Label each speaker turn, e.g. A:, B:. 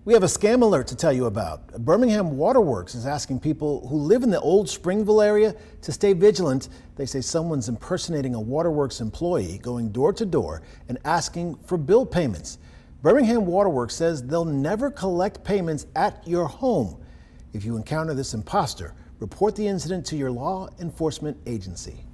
A: We have a scam alert to tell you about. Birmingham Water Works is asking people who live in the old Springville area to stay vigilant. They say someone's impersonating a Waterworks employee, going door to door and asking for bill payments. Birmingham Water Works says they'll never collect payments at your home. If you encounter this imposter, report the incident to your law enforcement agency.